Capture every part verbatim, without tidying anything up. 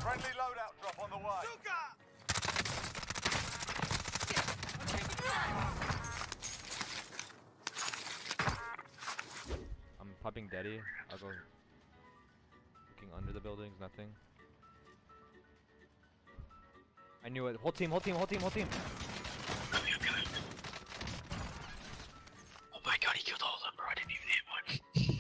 Friendly loadout drop on the way. I'm popping Daddy. I'll go looking under the buildings, nothing. I knew it. Whole team, whole team, whole team, whole team. Oh my god, he killed all of them, bro. I didn't even hit one.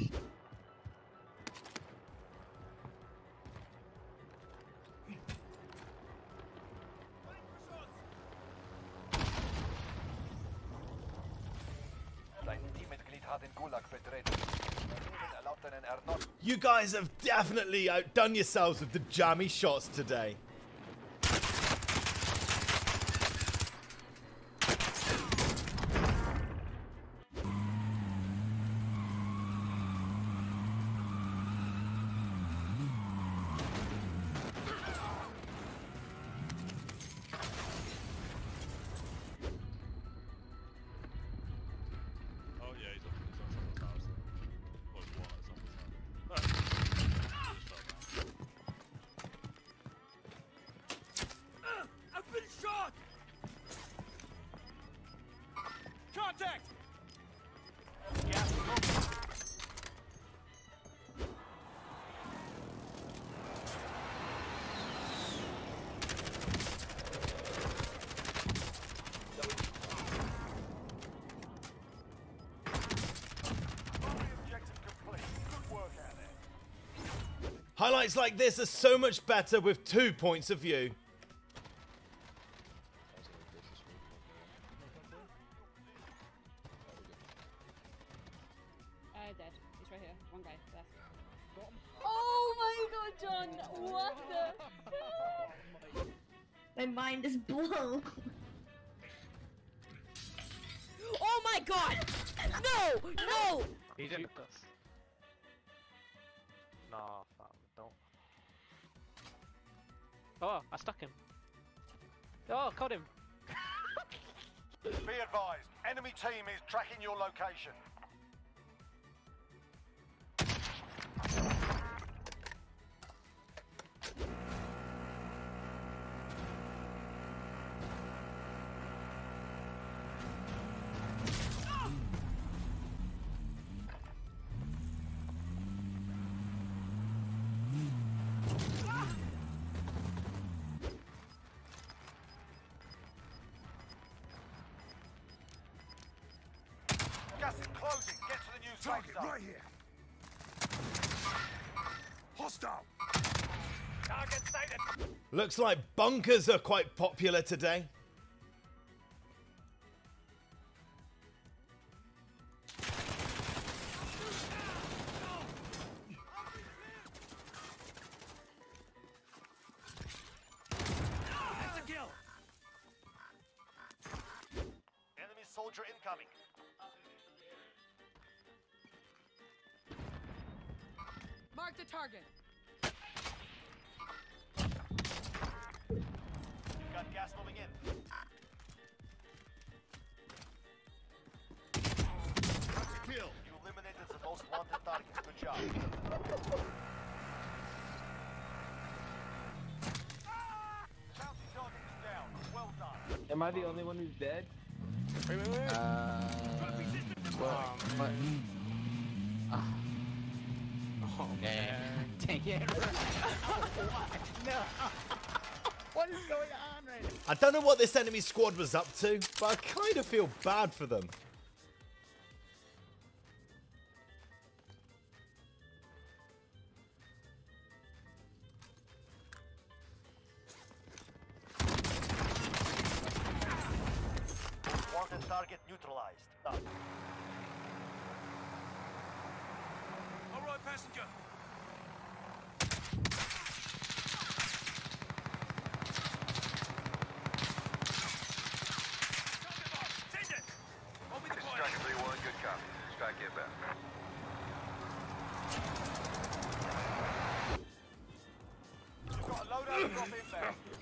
You guys have definitely outdone yourselves with the jammy shots today. Oh yeah, he's on, he's on someone's house. Or what, someone's house. Ah. Uh, I've been shot! Contact! Gas is open. Highlights like this are so much better with two points of view. Uh, dead. He's right here. One guy left. Oh my god, John! What the? My mind is blown. Oh my god! No! No! He didn't shoot us. Nah, fam, don't. Oh, I stuck him. Oh, caught him. Be advised, enemy team is tracking your location. Gas is closing. Get to the new safe zone. Right here. Hostile. Target sighted. Looks like bunkers are quite popular today. That's a kill. Enemy soldier incoming. Mark the target. Got gas moving in. That's a kill. You eliminated the most wanted target. Good job. Bounty target is down. Well done. Am I the only one who's dead? Wait, wait, wait. Uh, well, what? Uh, oh, man. Dang it. No. What is going on right now? I don't know what this enemy squad was up to, but I kind of feel bad for them. Wanted target neutralized. Done. All right, passenger. Send it. Open the point. Striker three one, good copy. Strike inbound. You've got a loadout drop inbound.